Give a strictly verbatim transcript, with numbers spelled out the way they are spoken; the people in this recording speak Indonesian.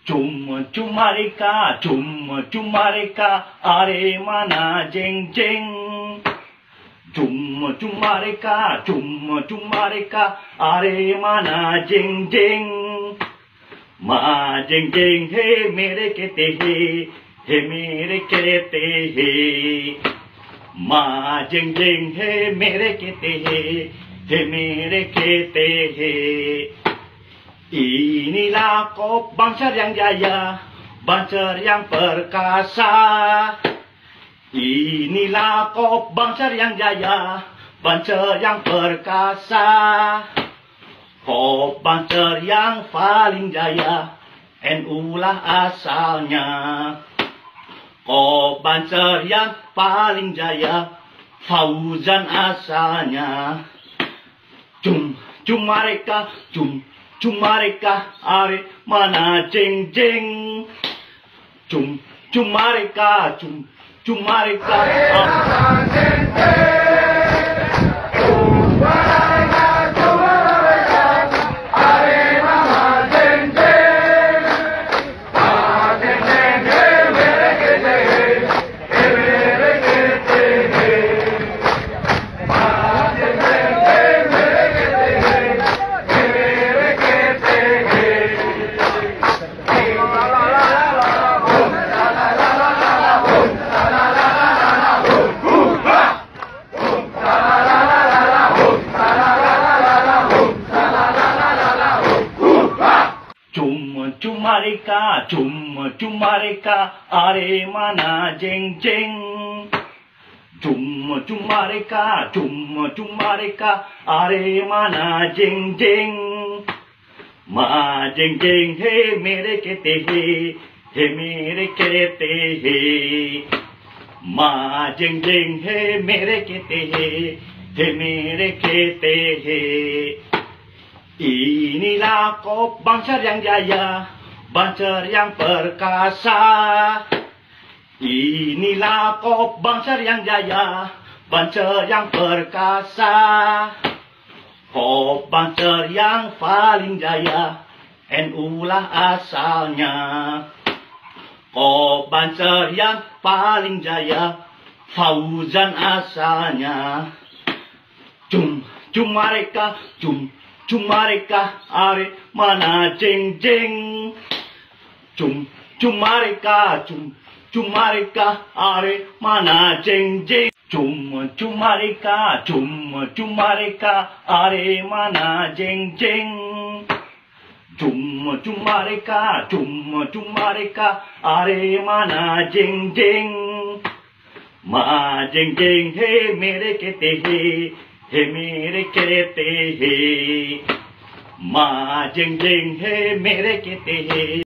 Cuma cuma reka, cuma cuma reka, are mana jeng jeng. Cuma cuma reka, cuma cuma reka, are mana jeng jeng. Ma jeng jeng he mere kete he, he mere kete he. Ma jeng jeng he mere kete he, he mere kete he. Inilah kop bangsa yang jaya, bangsa yang perkasa. Inilah kop bangsa yang jaya, bangsa yang perkasa. Kop bangsa yang paling jaya, N U lah asalnya. Kop bangsa yang paling jaya, Fauzan asalnya. Cum, cuma mereka, cum. Cuma mereka are mana jeng jeng. Cum cuma mereka cum cuma mereka are jeng jeng. Cuma reka, cuma cuma reka, are mana jeng jeng. Cuma cuma reka, cuma cuma reka, are mana jeng jeng. Ma jeng jeng he mere kete he, he mere kete he. Ma jeng jeng he mere kete he, he mere kete he. Inilah kop bangsa yang jaya, bangsa yang perkasa. Inilah kop bangsa yang jaya, bangsa yang perkasa. Kop bangsa yang paling jaya, N U lah asalnya. Kop bangsa yang paling jaya, Fauzan asalnya. Cum, cuma mereka, cum. Cuma mereka are mana jeng jeng. Cum cuma mereka cum cuma mereka are mana jeng jeng. Cuma cuma mereka cuma cuma mereka are mana jeng jeng. Cuma cuma mereka cuma cuma mereka are mana jeng jeng. Ma jeng jeng he mere kete he, he mere kete he. Ma jeng jeng he mere kete he.